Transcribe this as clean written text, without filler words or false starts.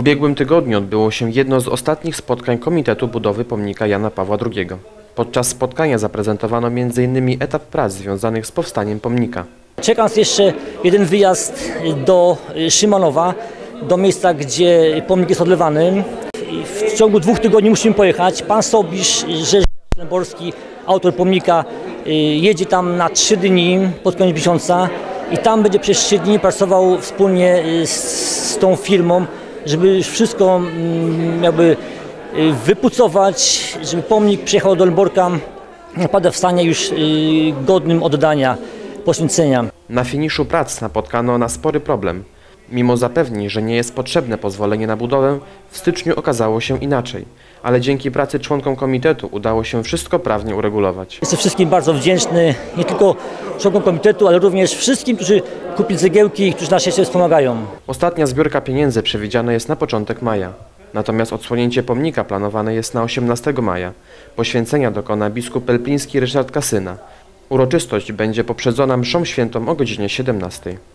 ubiegłym tygodniu odbyło się jedno z ostatnich spotkań Komitetu Budowy Pomnika Jana Pawła II. Podczas spotkania zaprezentowano m.in. etap prac związanych z powstaniem pomnika. Czeka nas jeszcze jeden wyjazd do Szymanowa, do miejsca, gdzie pomnik jest odlewany. W ciągu 2 tygodni musimy pojechać. Pan Sobisz, Szymborski, autor pomnika, jedzie tam na 3 dni pod koniec miesiąca i tam będzie przez 3 dni pracował wspólnie z tą firmą, żeby wszystko jakby wypucować, żeby pomnik przyjechał do Lęborka naprawdę w stanie już godnym oddania, poświęcenia. Na finiszu prac napotkano na spory problem. Mimo zapewnień, że nie jest potrzebne pozwolenie na budowę, w styczniu okazało się inaczej, ale dzięki pracy członkom komitetu udało się wszystko prawnie uregulować. Jestem wszystkim bardzo wdzięczny, nie tylko członkom komitetu, ale również wszystkim, którzy kupili cegiełki, którzy nas jeszcze wspomagają. Ostatnia zbiórka pieniędzy przewidziana jest na początek maja. Natomiast odsłonięcie pomnika planowane jest na 18 maja. Poświęcenia dokona biskup pelpiński Ryszard Kasyna. Uroczystość będzie poprzedzona mszą świętą o godzinie 17.